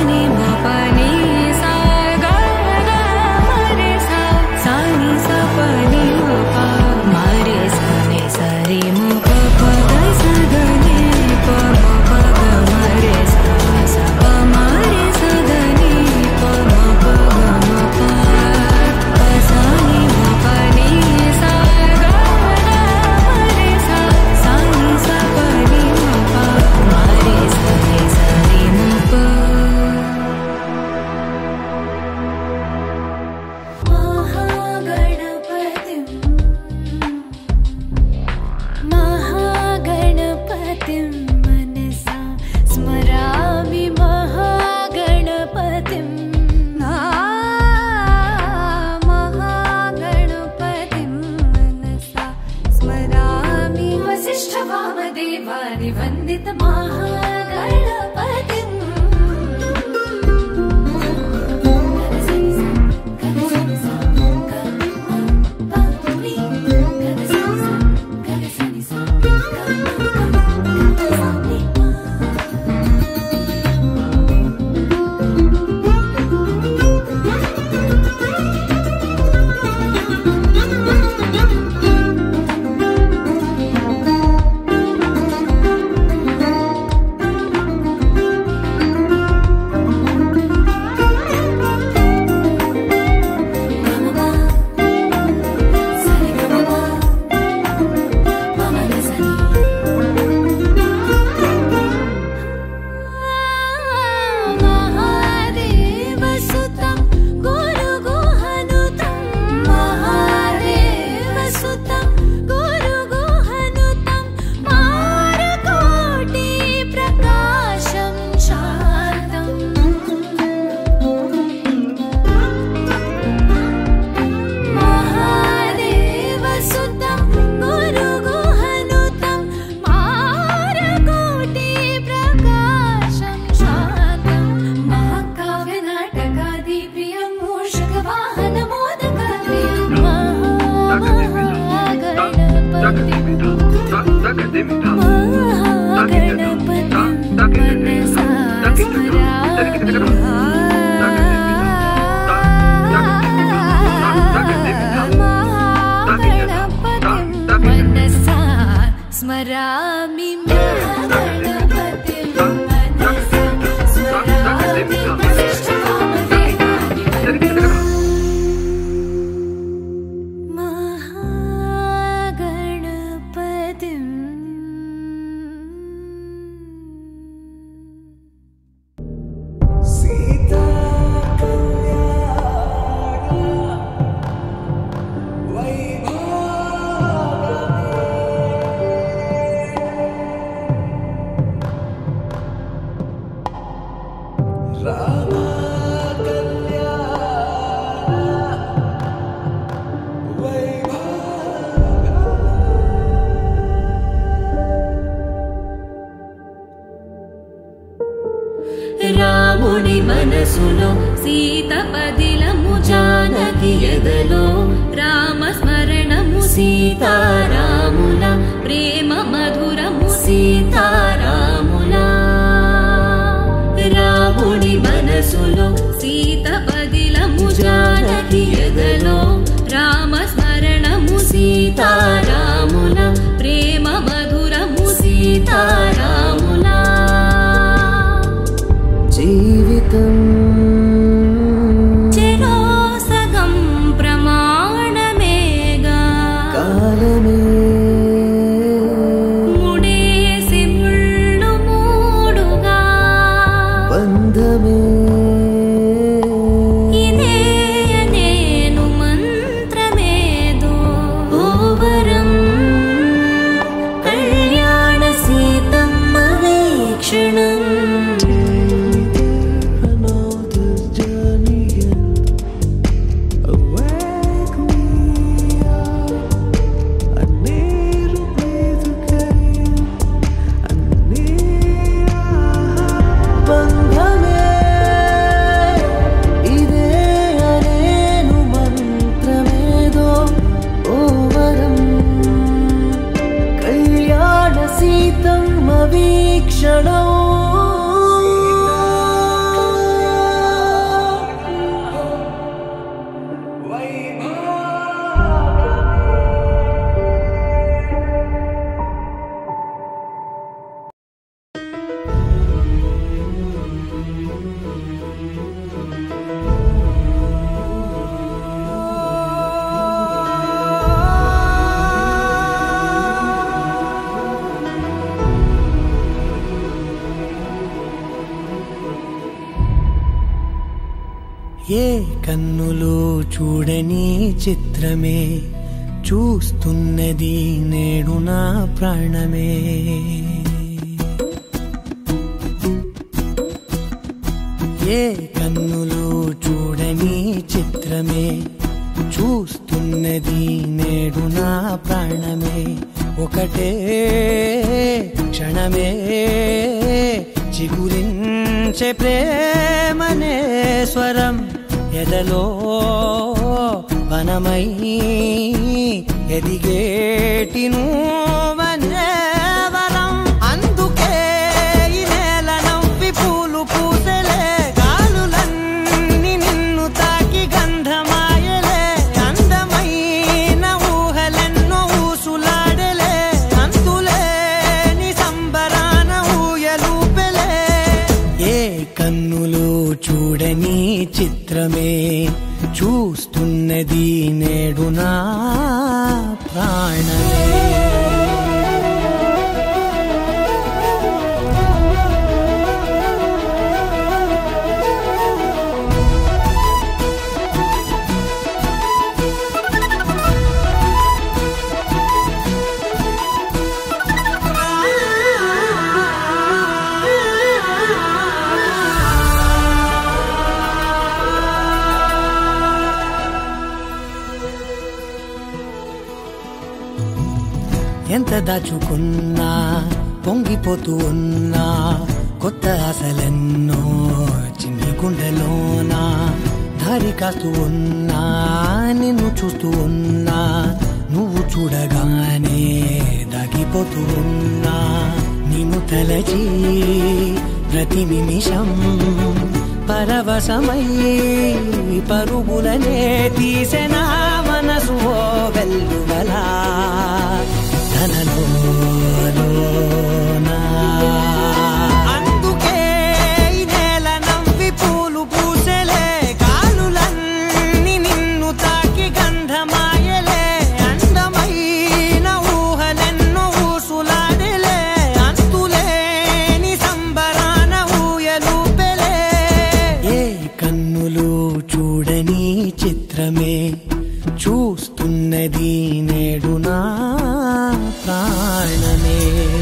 రాముని మనసులో సీత పదిలము జానకి ఎదలో రామ స్మరణము సీతారాముల ప్రేమ మధురము సీతారాముల రాముని మనసులో సీత పదిలము జానకి ఎదలో రామ స్మరణము సీతారాముల ప్రేమ మధురము సీతారాముల జీవితం చెరో సగం ప్రమాణమేగా కాలమే ముడేసి ముళ్ళు మూడుగా బంధమే ఇదే నేను మంత్రమేదో ఓవరం కళ్యాణ సీతమ్మ వీక్షణం ఏ కన్నులు చూడని చిత్రమే చూస్తున్నది నేడు నా ప్రాణమే. ఏ కన్నులు చూడని చిత్రమే చూస్తున్నది నేడు నా ప్రాణమే. ఒకటే క్షణమే చిగురించే ప్రేమనే స్వరం ఎదలో వనమై ఎదిగేటి నువ్వనే వరం. అందుకే ఈ నేల నవ్వి పూలు పూసలే, గాలులన్నీ నిన్ను తాకి గంధమాయలే. అందమైన ఊహలెన్నో ఊసులాడలే, అంతులేని సంబరాన ఊయలూపెలే. ఏ కన్నులు చూడని చిత్రమే చూస్తున్నది నేడు నా ప్రాణమే. ఎంత దాచుకున్నా పొంగిపోతూ ఉన్నా, కొత్త ఆశలెన్నో చిన్ని గుండెలోనా. దారి కాస్తూ ఉన్నా, నిన్ను చూస్తూ ఉన్నా, నువ్వు చూడగానే దాగిపోతూ ఉన్నా. నిన్ను తలచి ప్రతి నిమిషం పరవశమై పరుగులనే తీసెనా మనసు ఓ వెల్లువలా. అందుకే ఈ నేల నవ్వి పూలు పూసలే, గాలులన్నీ నిన్ను తాకి గంధమాయలే. అందమైన ఊహలెన్నో ఊసులాడలే, అంతులేని సంబరాన ఊయలూపెలే. ఏ కన్నులు చూడని చిత్రమే చూస్తున్నది నేడు నా ప్రాణమే.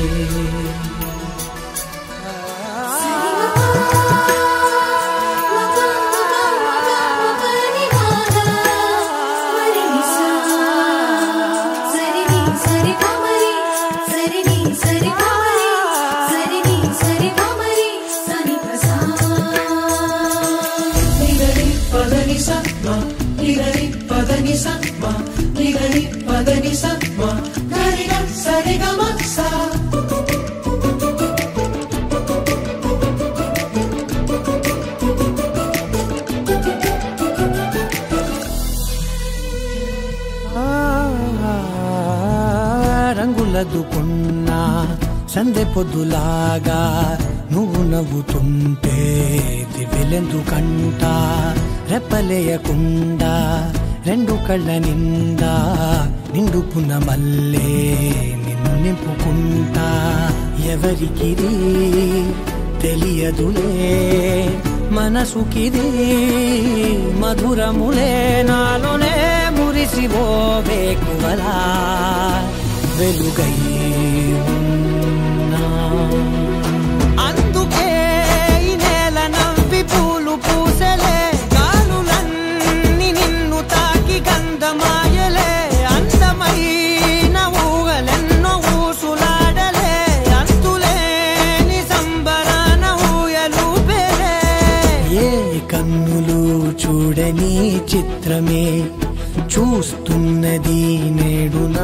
రంగులదుకున్నా సందె పొద్దులాగా నువ్వు నవ్వుతుంటే దివ్వెలెందుకంట. రెప్పలేయకుండా రెండు కళ్ళ నిండా నిండుకున్న మల్లే నిన్ను నింపుకుంటా. ఎవరికిది తెలియదులే మనసుకిది మధురములే, నాలోనే మురిసివో వేకువలా వెలుగై ఉన్నా. అందుకే ఈ నేల నవ్వి పూలు పూసలే, గాలులన్నీ నిన్ను తాకి గంధమాయలే. అందమైన ఊహలెన్నో ఊసులాడలే, అంతులేని సంబరాన ఊయలూపెలే. ఏ కన్నులు చూడని చిత్రమే చూస్తున్నది నేడు నా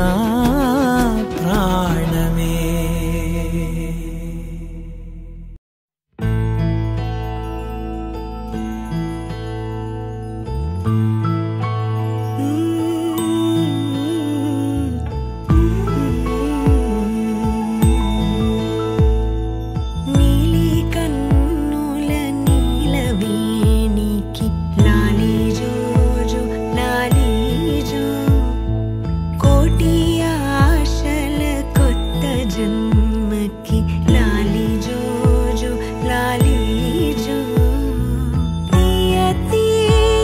ప్రాణమే. లాలి జో నియతి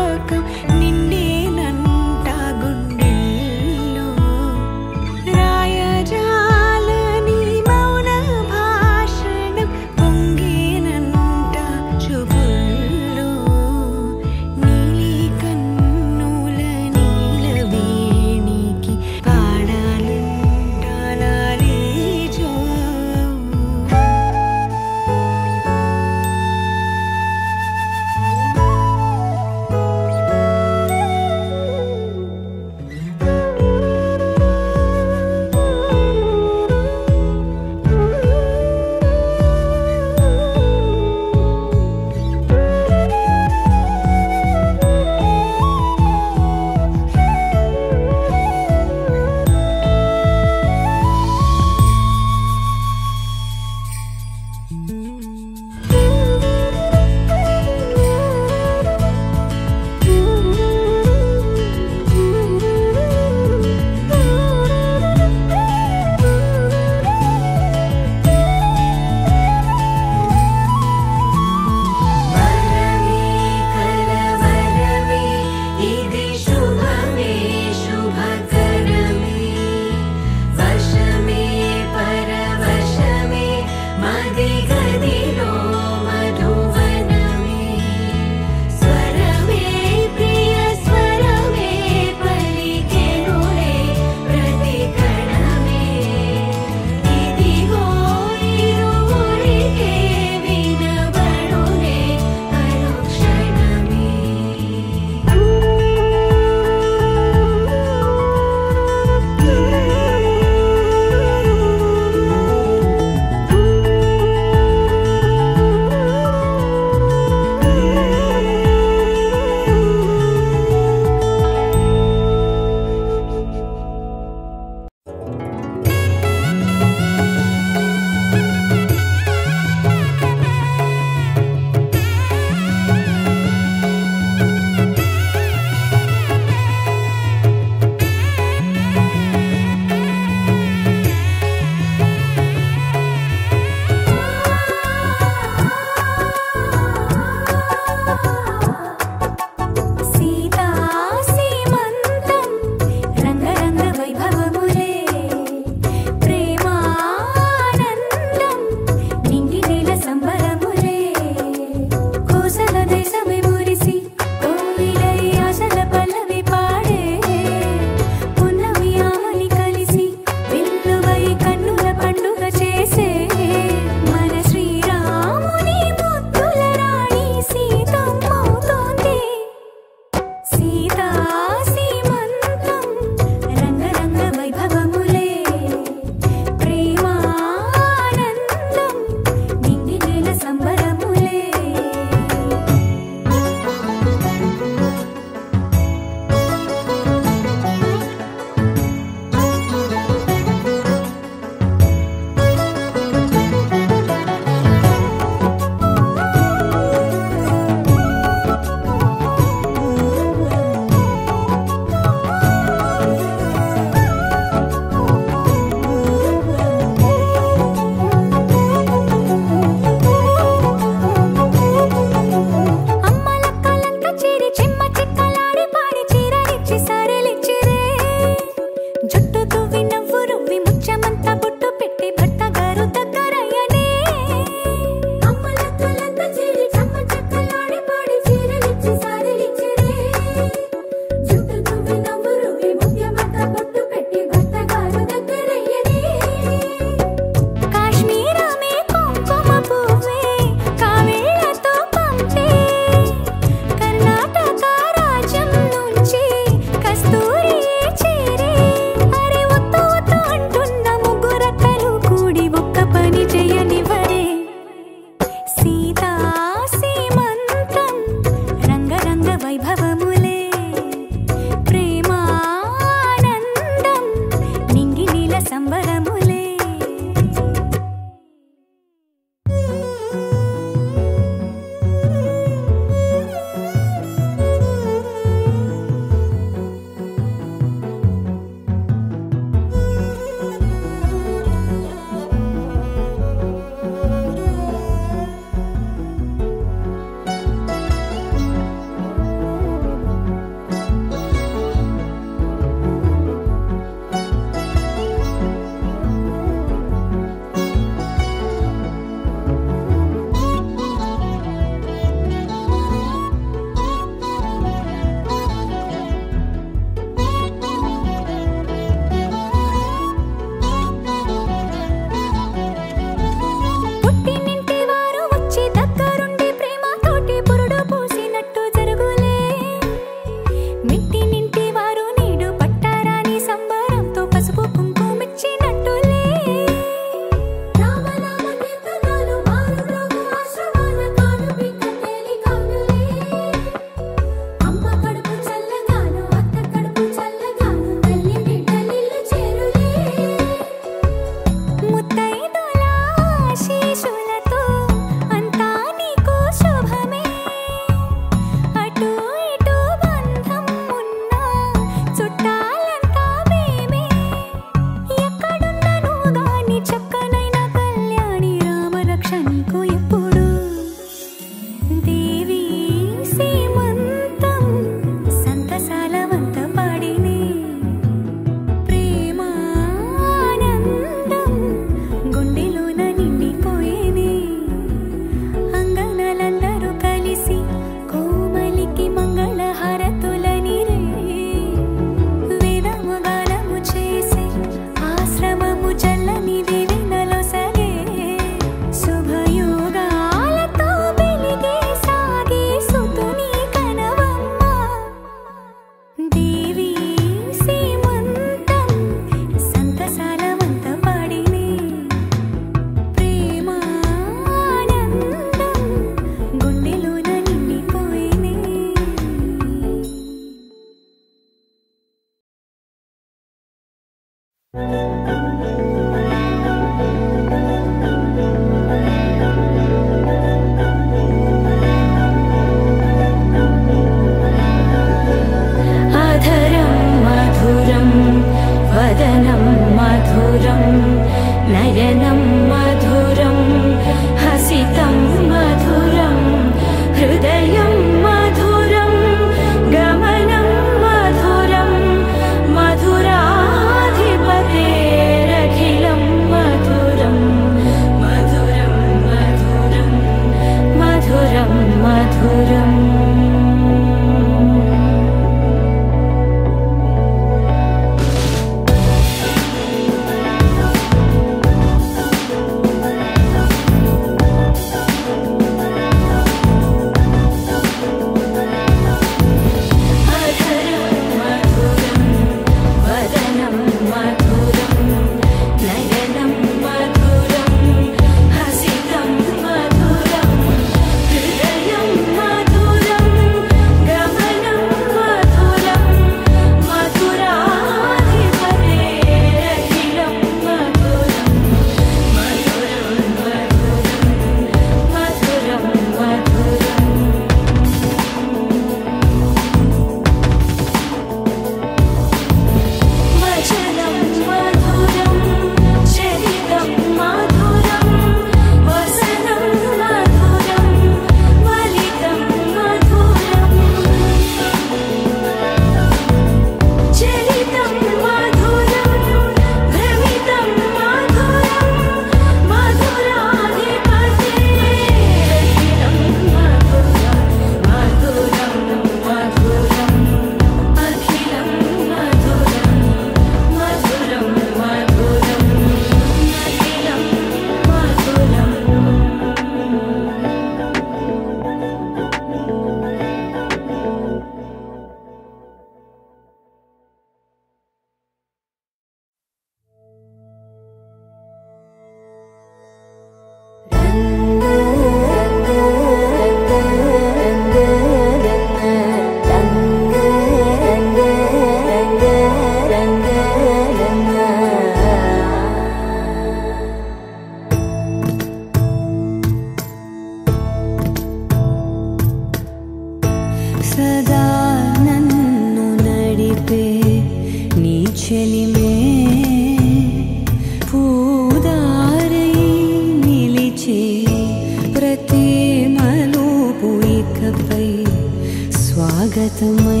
శాశ్వతమై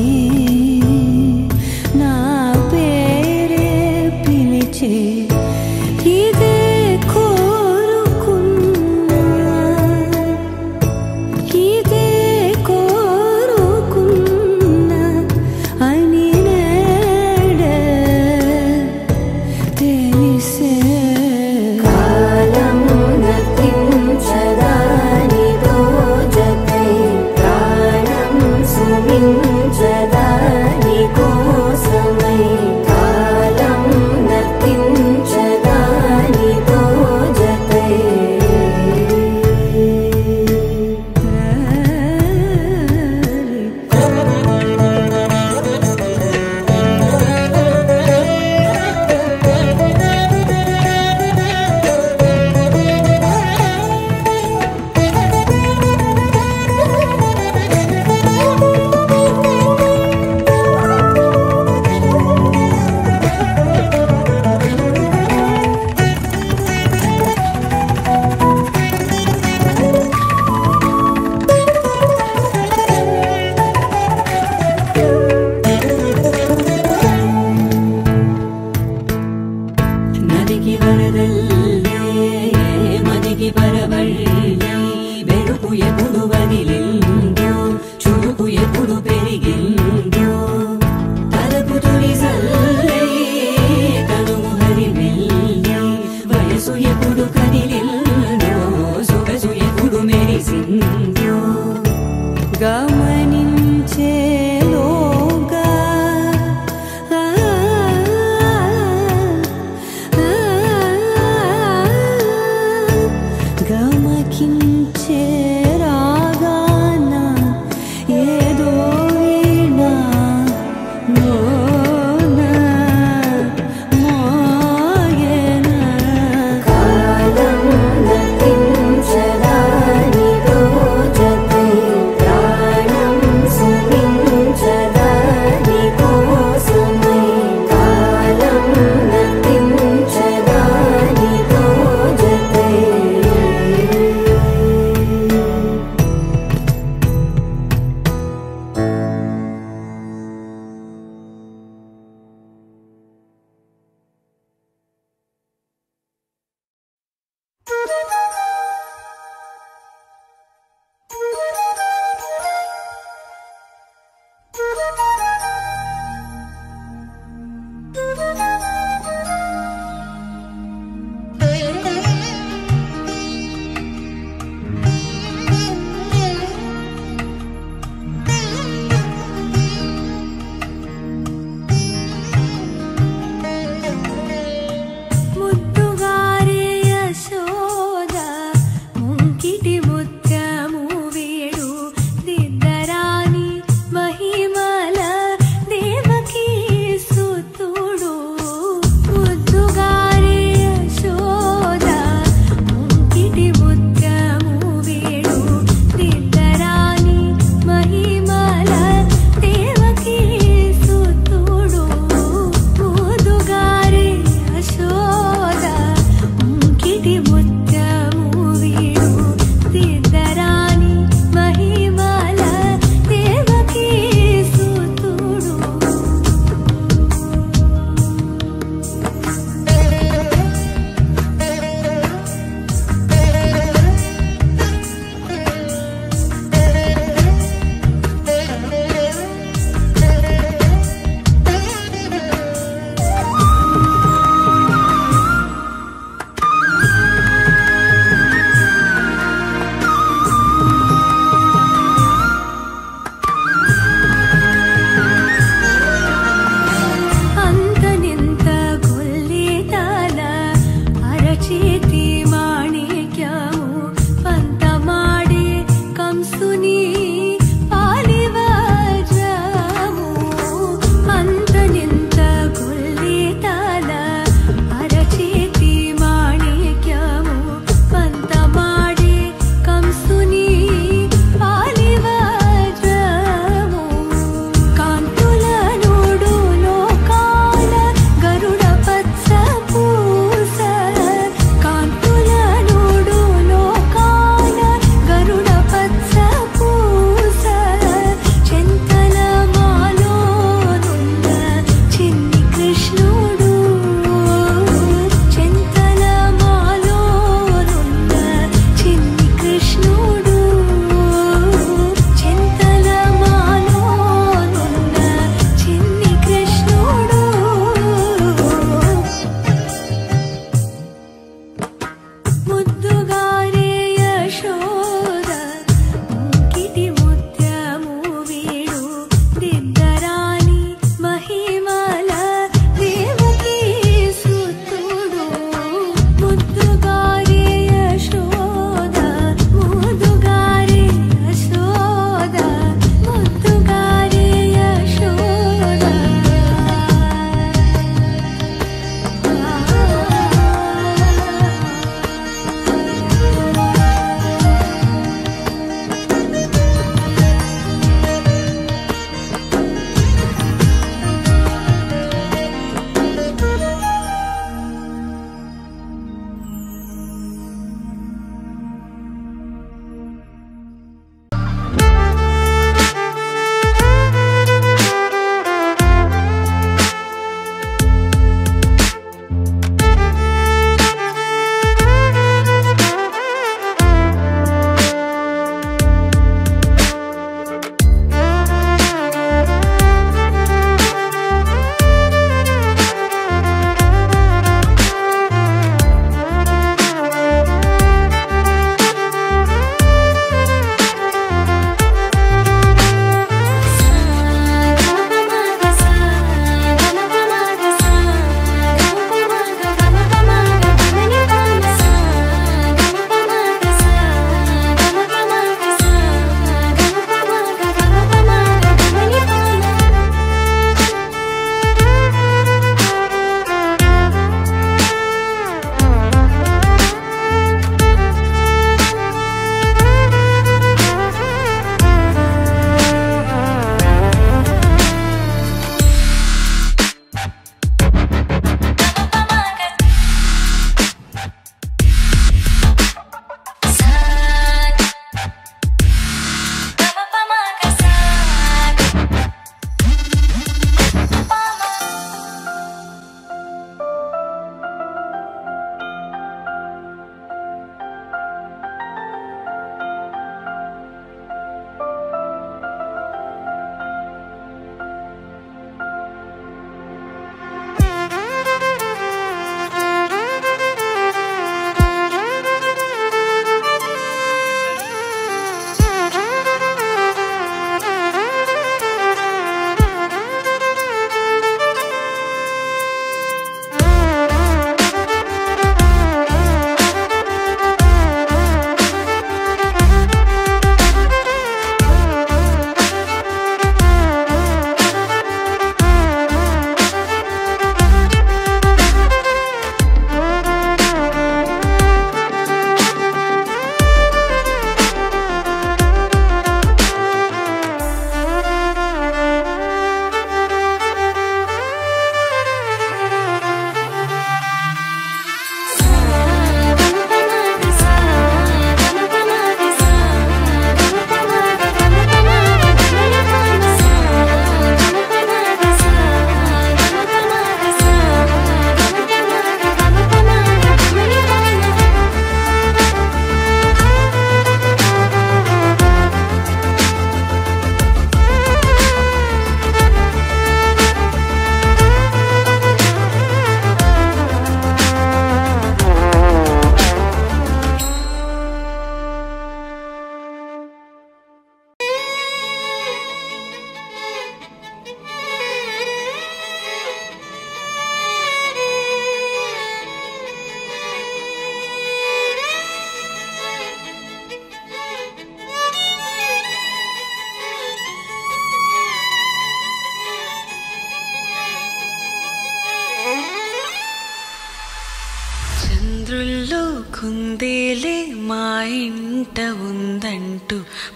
నా పేరే పిలిచే ఇదే కోరుకున్నా ఇదే కోరుకున్నా అని నేడే తెలిసే కాలం నతించదాని దోజకై ప్రాణం సుమించదాని కోసమై కాలం నతించదాని దోజకై నదికి వరదల్లే మదికి పరవళ్ళే వెలుపు ఎప్పుడు వదిలిందో చురుకు ఎప్పుడు పెరిగిందో తలపు తొలి సల్లే తనువు హరివెల్లే వయసు ఎప్పుడు కదిలిందో సొగసు ఎప్పుడు మెరిసిందో గమనించేలోగా గమకించే రాగానే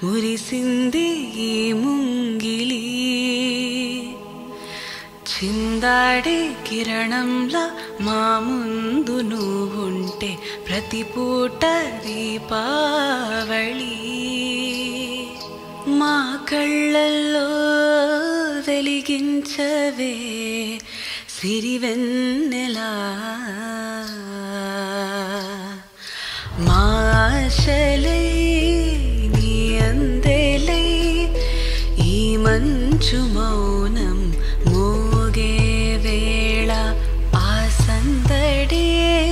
మురిసింది ఈ ముంగిలి చిందాడే కిరణంలా మా ముందు నువ్వుంటే ప్రతి పూట దీపావళి మా కళ్ళల్లో వెలిగించవే సిరివెన్నెలా మా ఆశలై నీ అందేలై ఈ మంచు మౌనం మోగే వేళ ఆ సందడే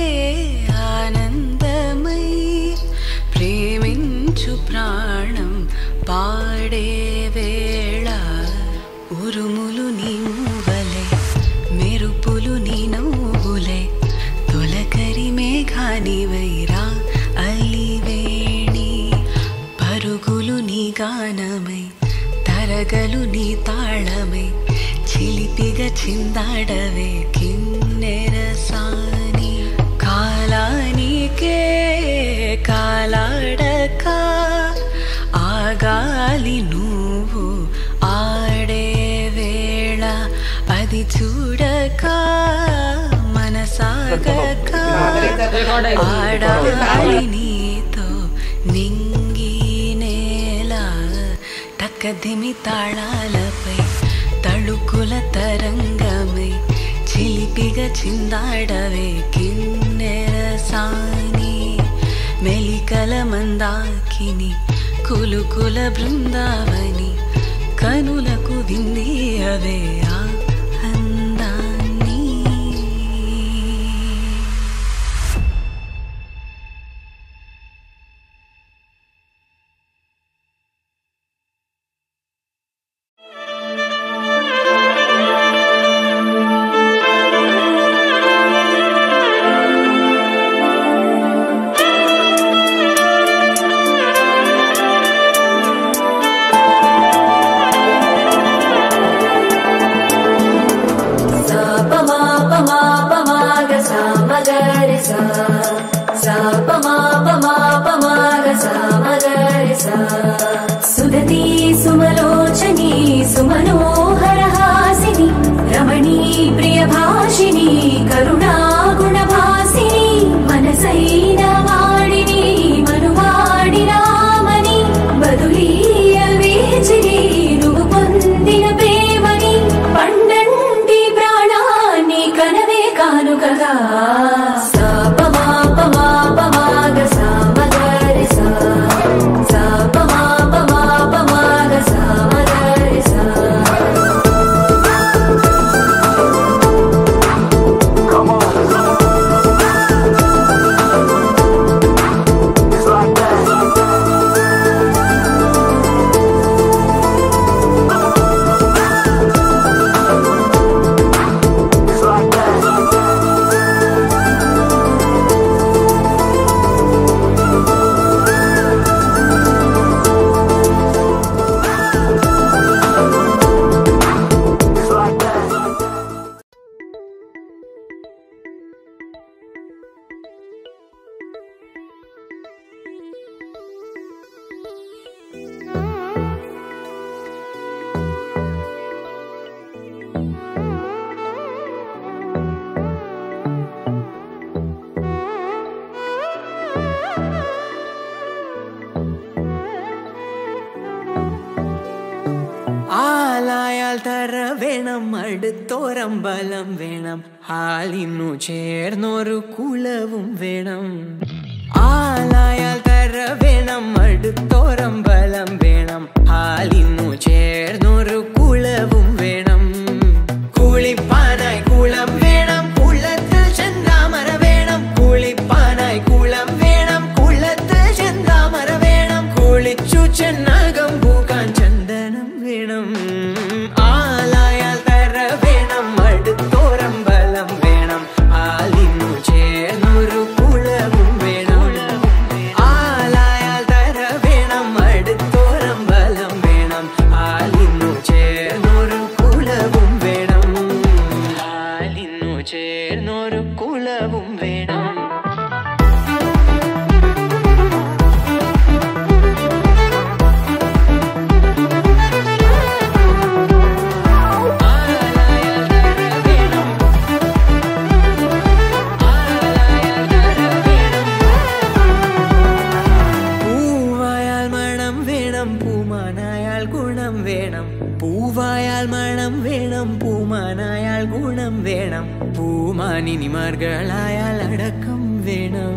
ఆనందమై ప్రేమించు ప్రాణం పాడే వేళ ఉరుములు నీ మూవలే మెరుపులు నీ నవ్వులే తొలకరి మేఘానివైరా అలివేణి పరుగులు నీ గానమై తరగలు నీ తాళమై చిలిపిగా చిందాడవే కిన్నెరసాని కాలానికే కాలాడక ఆగాలి నువ్వు ఆడే వేళ అది చూడక మనసాగక ఆడాలి నీతో నింగి నేల తక్కదిమి తాళాలపై తళుకుల తరంగమై చిలిపిగా చిందాడవే కిన్నెరసాని మెలికల మందాకిని కులుకుల బృందావని కనులకు వింది అవే ఆ అందాన్ని सुदती सुमलोचनी सुमनोहरहासिनी रमणी प्रियभाषिणी करुणा गुणभासिनी मनसैन वाडिनी मनुवाडि रामनी बदुलीय वेचिनी नुव्वु పొందిన ప్రేమని పండంటి ప్రాణాన్ని కనవే కానుకగా അടുത്തോരമ്പലം വേണം ആളിന്നു ചേർന്നൊരു കുളവും വേണം ആലായാൽ തര വേണം അടുത്തോരമ്പലം വേണം ആളിന്നു ചേർന്നൊരു കുളവും വേണം കുളിപ്പാനായി കുളം വേണം കുളത്തിൽ ചെന്താമര വേണം കുളിപ്പാനായി കുളം വേണം കുളത്തിൽ ചെന്താമര വേണം കുളിച്ചു ചെന്നകം പൂക്കാൻ ചന്ദനം വേണം ആലായാൽ തര വേണം അടുത്തോരമ്പലം വേണം ആലിന്നു ചേർന്നൊരു കുളവും വേണം ആലായാൽ തര വേണം അടുത്തോരമ്പലം പൂമാനായാൽ ഗുണം വേണം, പൂവായാൽ മണം വേണം, പൂമാനായാൽ ഗുണം വേണം, പൂമാനിനിമാർകളായാൽ അടക്കം വേണം,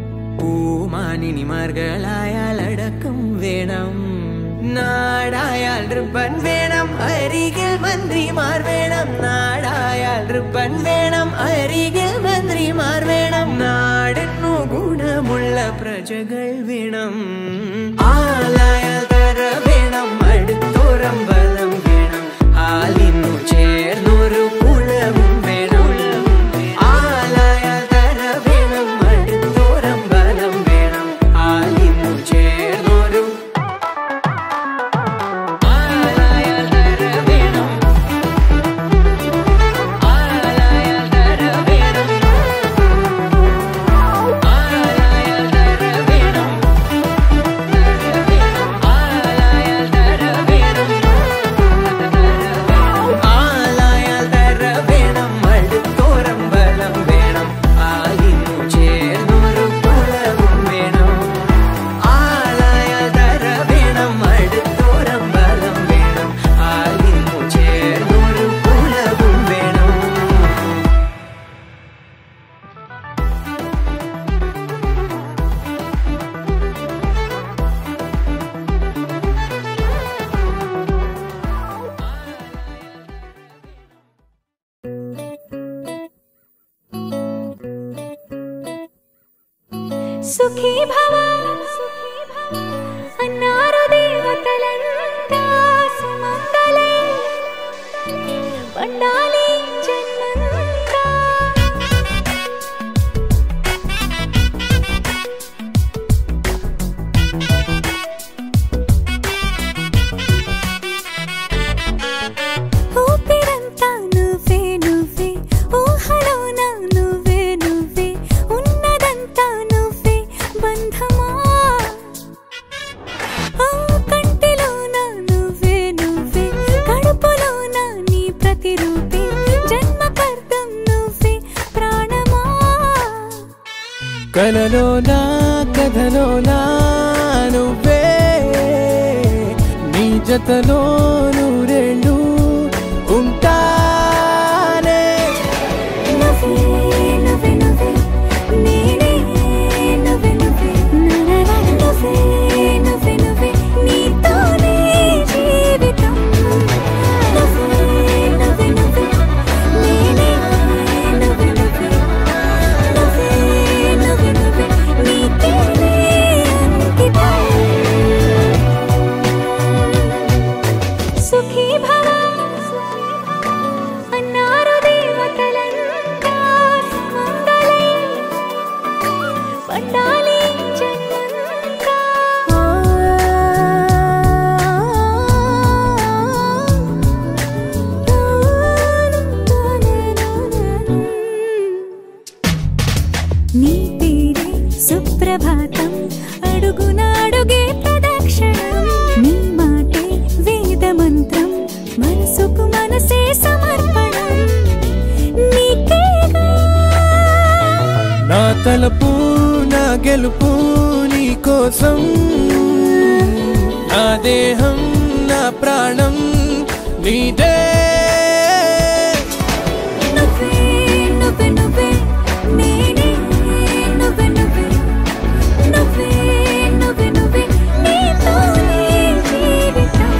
പൂമാനിനിമാർകളായാൽ അടക്കം വേണം. നാടായാൽ റിബൺ വേണം, അരികിൽ മന്ത്രിമാർ വേണം, നാടായാൽ റിബൺ വേണം, അരികിൽ മന്ത്രിമാർ വേണം, നാടിനു ഗുണമുള്ള പ്രജകൾ വേണം. ആലായാൽ തര വേണം, അടുത്തോരം ബലം വേണം, ആലിനു ചേർന്നൊരു കുലവും വേണം. ആലായാൽ തര വേണം, അടുത്തോരം ബലം വേണം, ആലിനു ചേർന്നൊരു సుఖీ భవ అన్నారు దేవతలంతా సుమంగళే పండాలి జన్మంతా. ఊపిరంతా నువ్వే నువ్వే, ఊహలోన నువ్వే నువ్వే, ఉన్నదంతా నువ్వే బంధమా. కంటిలోన నువ్వే నువ్వే, కడుపులోన నీ ప్రతిరూపే, జన్మకర్తం నువ్వే ప్రాణమా. కలలోనా కథలోనా నువ్వే, నీ జతలో నూరేళ్ళు ఉంటానే. నువ్వే నువ్వే నువ్వే, నేనే నువ్వే నువ్వే, నువ్వే నువ్వే నువ్వే, నీతోనే జీవితం. నువ్వే నువ్వే నువ్వే, నేనే నువ్వే నువ్వే, నువ్వే నువ్వే నువ్వే, నీకేనే అంకితం. సుఖీ భవ అన్నారు దేవతలంతా సుమంగళే పండాలి జన్మంతా. నీ పేరే సుప్రభాతం, అడుగునాడుగే ప్రదక్షిణం, నీ మాటే వేదమంత్రం, మనసుకు మనసే సమర్పణం. నీకేగా నా తలపు నా గెలుపు నీ కోసం, నా దేహం నా ప్రాణం నీదే. నువ్వే నువ్వే నువ్వే, నేనే నువ్వే నువ్వే, నువ్వే నువ్వే నువ్వే, నీతోనే జీవితం.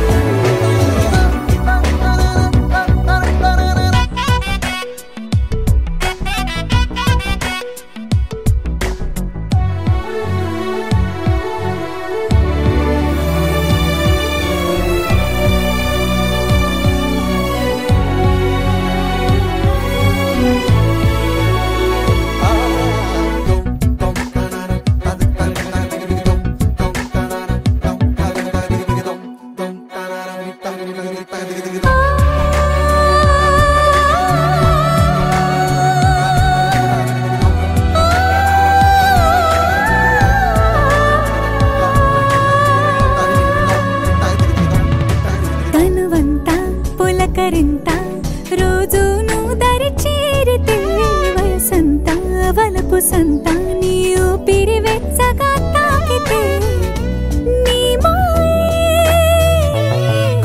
తనువంతా పులకరింత, రోజు నువ్వు దరి చేరితే, వయసంతా వలపు సంత, నీ ఊపిరి వెచ్చగా తాకితే, నీ మాయే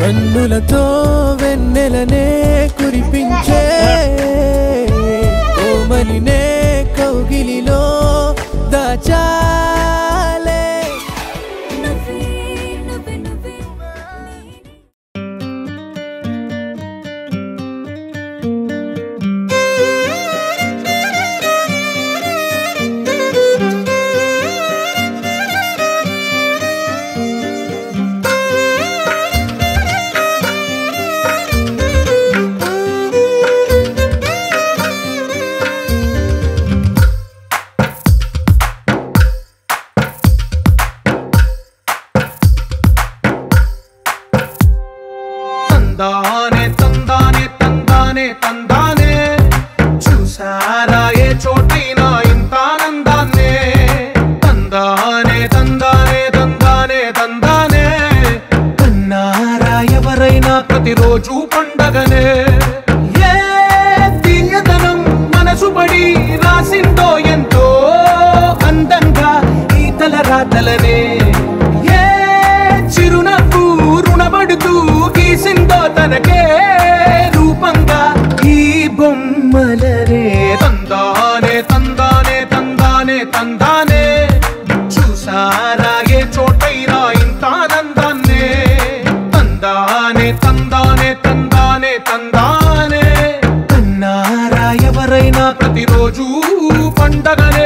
కన్నులతో వెన్నెలనే కురిపించే కోమలినే కౌగిలిలో దాచాలే తందానే తందానే తందానే తందానే చూసారా ఏ చోటైనా ఇంత ఆనందాన్నే తందానే తందానే తందానే తందానే కన్నారా ఎవరైనా ప్రతిరోజు పండగనే ఏ తీయదనం మనసు పడి రాసిందో ఎంతో అందంగా ఈ తల రాతలనే ఏ చిరునవ్వు రుణపడుతూ గీసిందో తనకే రూపంగా ఈ బొమ్మలరే తందానే తందానే తందానే తందానే చూసారా ఏ చోటైనా ఇంత ఆనందాన్నే తందానే తందానే తందానే తందానే కన్నారా ఎవరైనా ప్రతిరోజు పండగనే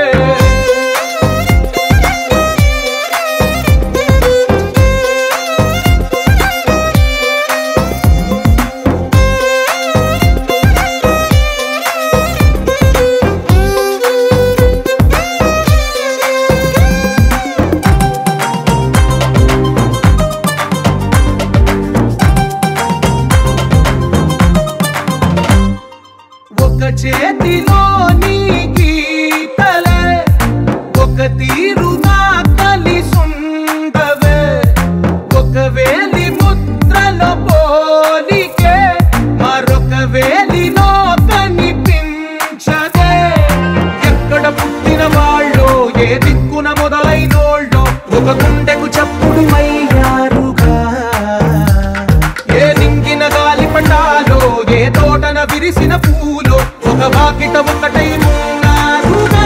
చేతిలోని గీతలే ఒక తీరుగా కలిసుండవే ఒక వేలి ముద్రలో పోలికే మరొక వేలిలో కనిపించదే ఎక్కడ పుట్టిన వాళ్ళో ఏ దిక్కున మొదలైనోళ్ళో ఒక గుండెకు చప్పుడు అయ్యారుగా ఏ నింగిన గాలి పటాలో ఏ తోటన విరిసిన పూలో ఒక వాకిట ఒకటై ఉన్నారుగా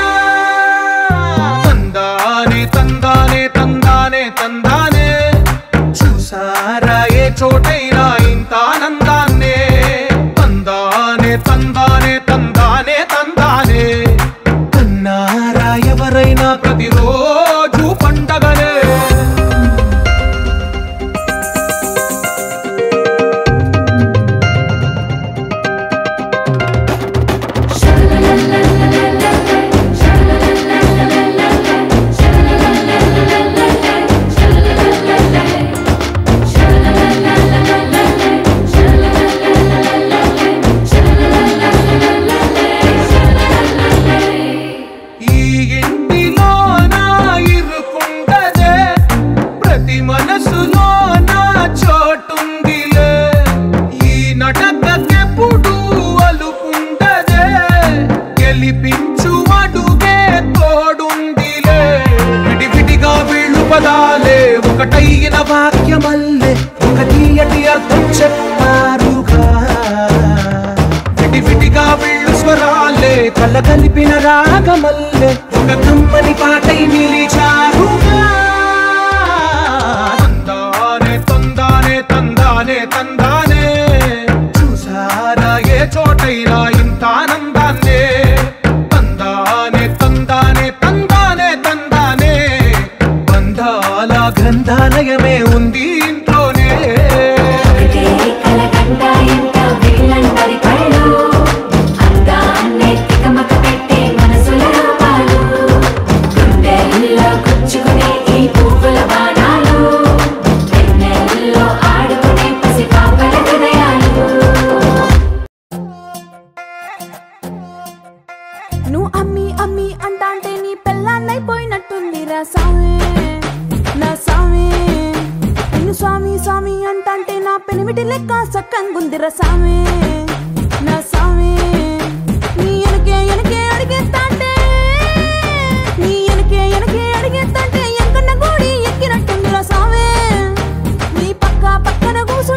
తందానే తందానే తందానే తందానే చూసారా ఏ చోటైనా ఇంత ఆనందాన్నే తందానే తందానే తందానే తందానే కన్నారా ఎవరైనా ప్రతిరోజు పండగనే ఒకటైన వాక్యమల్లే ఒక తీయటి అర్థం చెప్పారుగా విడివిడిగా వీళ్ళు స్వరాలే కళ్ళ కలిపిన రాగమల్లే ఒక కమ్మని పాటై నిలిచారుగా తందానే తందానే తందానే తందానే చూసారా ఏ చోటైనా ఇంత ఆనందాన్నే తందానే తందానే తందానే తందానే బంధాల గ్రంథాలయమే ఉంది ఇంట్లోనే నువ్వు అమ్మి అమ్మి అంటాంటే నీ పెళ్ళాన్నైపోయినట్టుంది రా సామి నా సామి నిన్ను స్వామి స్వామి అంటాంటే నా పెనిమిటి లెక్క సక్కంగుందిరా సామి నా సామి నీ ఎనకే ఎనకే అడిగేస్తాంటే నీ ఎనకే ఎనకే అడిగేస్తాంటే ఎంకన్న గోడి ఎక్కినట్టుందిరా సామి నీ పక్క పక్కన కూసు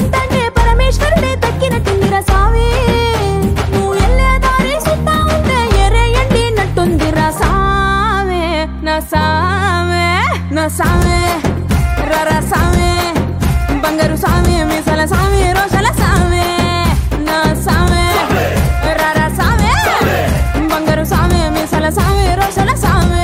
సామే రరా సామే బంగారు సామే మీసాల సామే రోషల సామే నా సామే రరా సామే బంగారు సామే మీసాల సామే రోషల సామే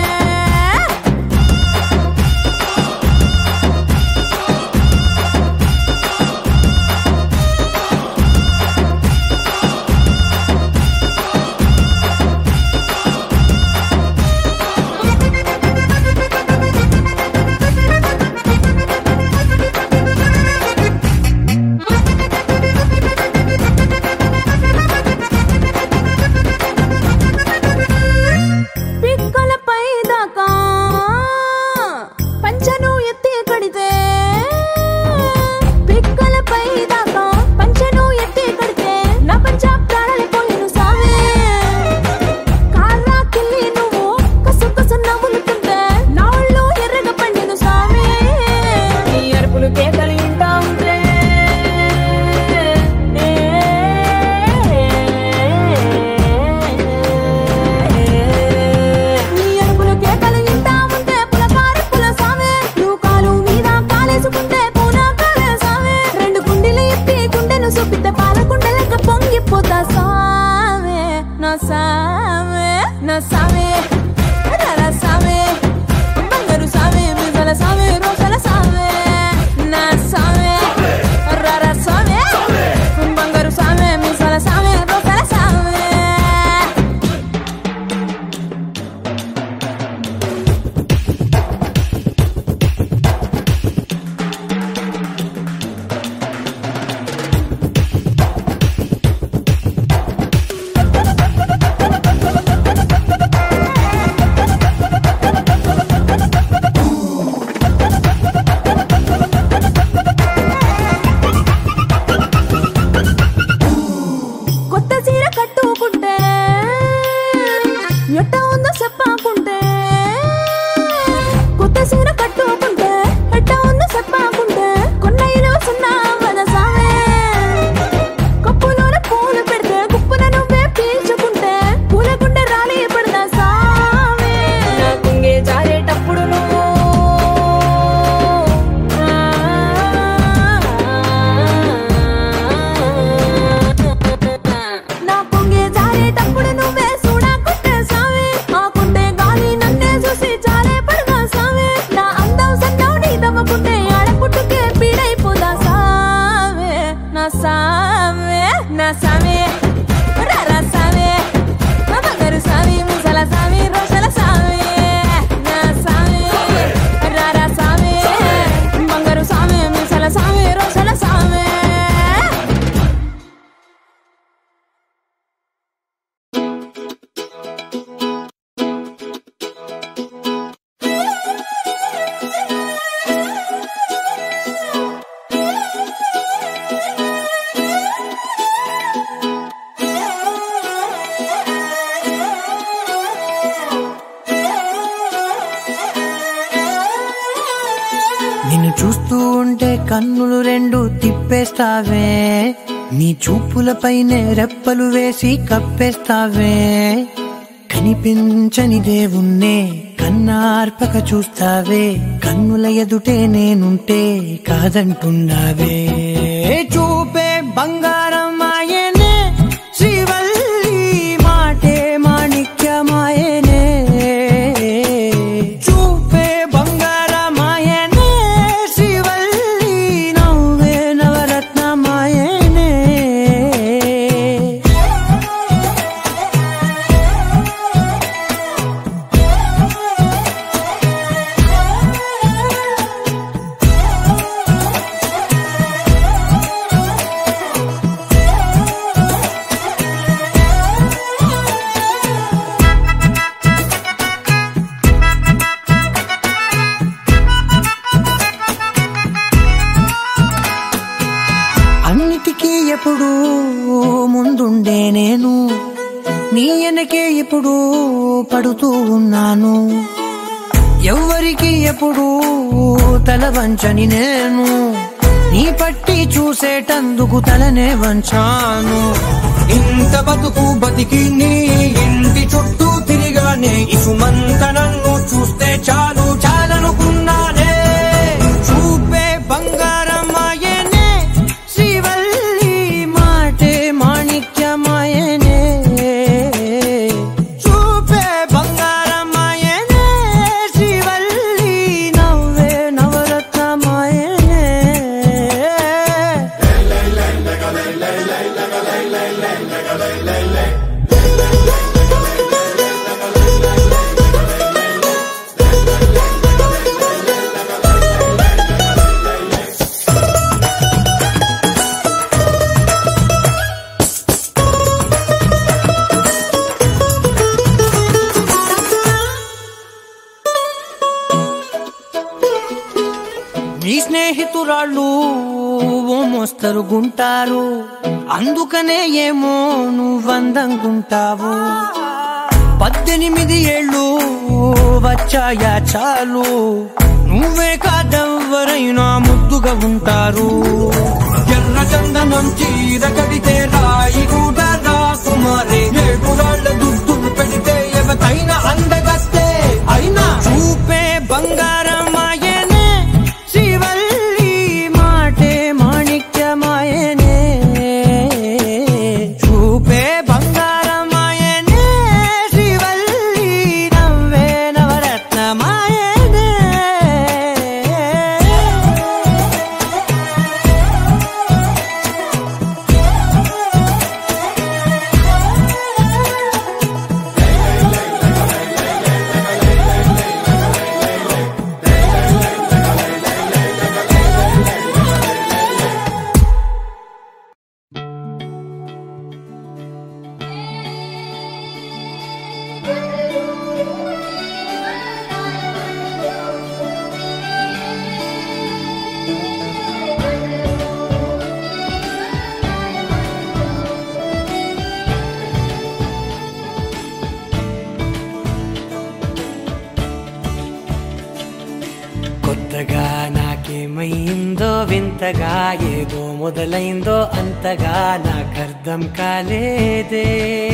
నిన్ను చూస్తూ ఉంటే కన్నులు రెండు తిప్పేస్తావే, నీ చూపులపైనే రెప్పలు వేసి కప్పేస్తావే. కనిపించని దేవుణ్ణే కన్నార్పక చూస్తావే, కన్నుల ఎదుటే నేనుంటే కాదంటున్నావే. చూపే బంగారం ఆయనే, శ్రీవల్లి మాటే మాణిక్యమాయనే. చూపే బంగారం ఆయనే, శ్రీవల్లి నవ్వే నవరత్నమాయనే. అన్నిటికీ ఎప్పుడు ముందుండే నేను, నీ వెనకే ఎప్పుడు పడుతూ ఉన్నాను. ఎవ్వరికి ఎప్పుడు తల వంచని నేను, నీ పట్టి చూసేటందుకు తలనే వంచాను. ఇంత బతుకు బతికి నీ ఇంటి చుట్టూ తిరిగానే, ఇసుమంత నన్ను చూస్తే చాలు చాలనుకున్నానే. కుర్రాళ్ళు ఓ మోస్తరుగుంటారు, అందుకనే ఏమో నువ్వందంగుంటావు. 18 ఏళ్ళు వచ్చాయా చాలు, నువ్వే కాదెవ్వరైనా ముద్దుగా ఉంటారు. ఎర్ర చందనం చీర కడితే రాయి కూడా రాకుమారే, 7 రాళ్ల దుద్దులు పెడితే ఎవతైనా అందగస్తే అయినా చూపే బంగారం ఆయనే, శ్రీవల్లి మాటే మాణిక్యమాయనే. చూపే బంగారం ఆయనే, శ్రీవల్లి నవ్వే నవరత్నమాయనే. కొత్తగా నాకేమైందో వింతగా, ఏదో మొదలైందో అంతగా నాకర్థం కాలేదే.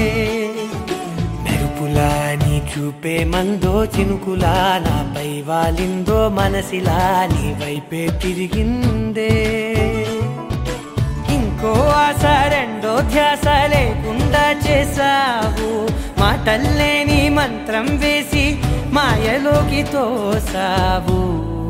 మెరుపులా నీ చూపే మందో, చినుకులా నాపై వాలిందో, మనసిలా నీ వైపే తిరిగిందే. ఇంకో ఆశ రెండో ధ్యాస లేకుండా చేసావు, మాటల్లే నీ మంత్రం వేసి మాయలోకి తోసావు.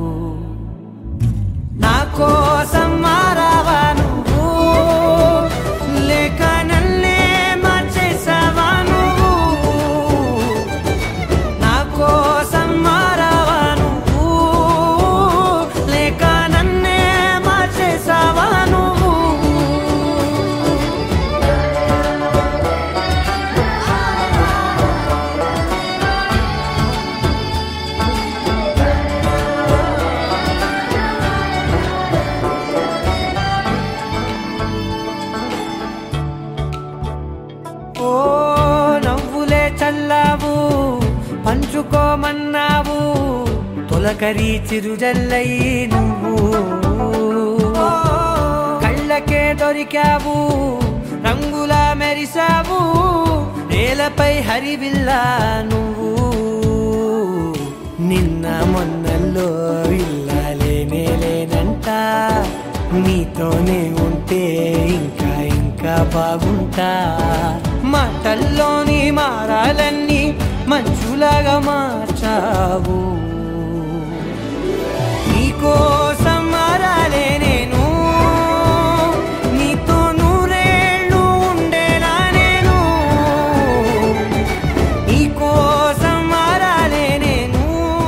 నా కోసం మారావా నువ్వు, లేక నన్నే మార్చేసావా నువ్వు. నా కోసం మారావా నువ్వు, లేక నన్నే మార్చేసావా నువ్వు. ఓ నవ్వులే చల్లావు, పంచుకోమన్నావు, తొలకరి చిరుజల్లై నువ్వు. కళ్ళకే దొరికావు, రంగులా మెరిసావు, నేలపై హరివిల్లా నువ్వు. నిన్న మొన్నల్లో ఇల్లాలేనే లేనంట, నీతోనే ఉంటే ఇంకా ఇంకా బాగుంటా. మాటల్లోని మారాలన్నీ మంచులాగా మార్చావు. నీకోసం మారాలే నేను, నీతో నూరేళ్ళు ఉండేలా నేను. నీకోసం మారాలే నేను,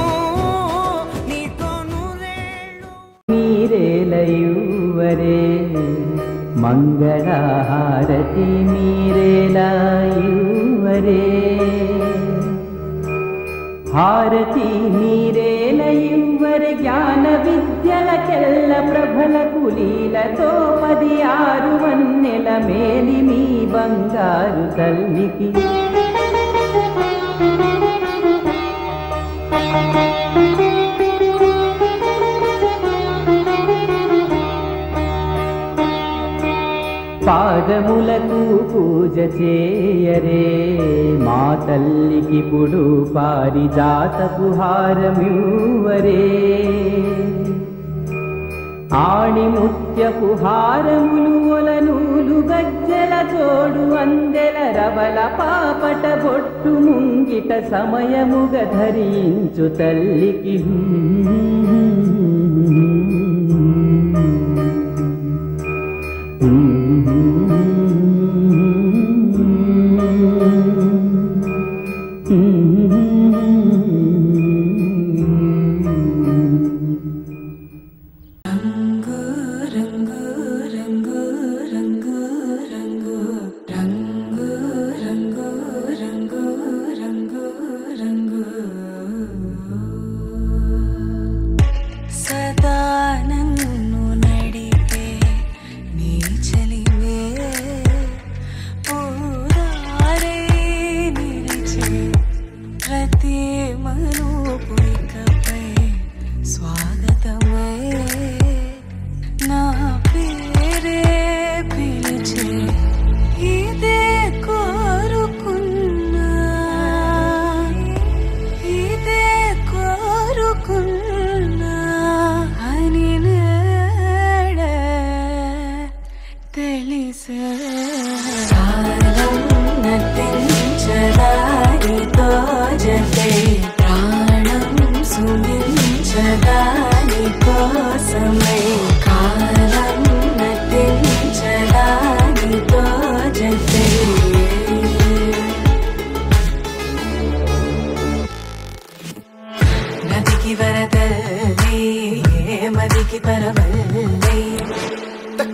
నీతో నూరేళ్ళు. మీరేలయువరే మంగళహారతి మీరేలయువరే, హారతి మీరేలయువరే. జ్ఞాన విద్యలకెల్ల ప్రభల కులీలతో 16 వన్నెల మేలి మీ బంగారు తల్లికి. పాదములకు పూజ చేయరే, మా తల్లికిప్పుడు పారిజాతపు హారమివ్వరే. ఆణిముత్యపు హారములు ఒలనూలు గజ్జల తోడు అందెల రవల పాపట బొట్టు ముంగిట సమయముగ ధరించు తల్లికి. सदा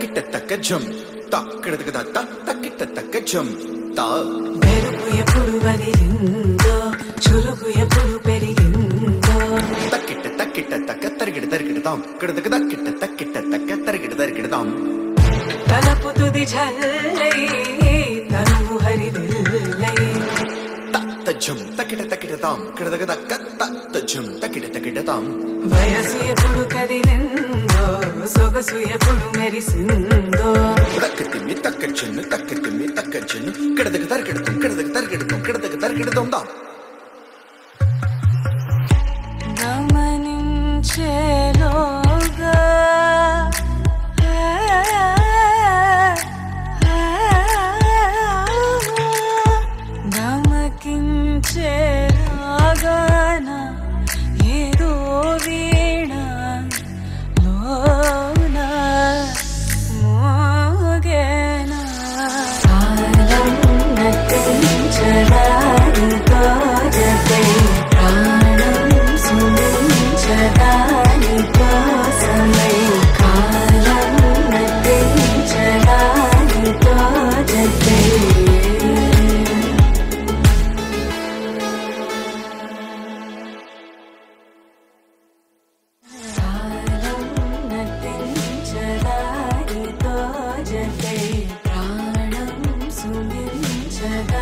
తక్కిట తక్క జం తక్కిడతక దత్త తక్కిట తక్క జం తా మెరుపు ఎప్పుడు వదిలిందో చురుకు ఎప్పుడు పెరిగిందో తక్కిట తక్కిట తక్క తరిగిడ తరిగిడతాం కిడతక తక్కిట తక్కిట తక్క తరిగిడ తరిగిడతాం తలపు తుది జల్లై తనువు హరిదిల్లై తజ్జం తక్కిట తక్కిడతాం కిడతక తక్క తజ్జం తక్కిట తక్కిడతాం వయసు ఎప్పుడు కదిలిందో సొగసు ఎప్పుడు మెరిసిందో తక్కతిమ్మి తక్కచ్చెన్ను తక్కతిమ్మి తక్కచ్చెన్ను కిడతక తరిగిడతాం కిడతక తరిగిడతాం కిడతక తరిగిడతాం దా గమనించేలోగా నమకించేలాగాన ఏదో వీణ లోన మోగేనా కాలం నటించడానితో జతే ప్రాణం సుమించడాని కోసమై కాలం నటించడానితో జతే ప్రాణం సుమించదా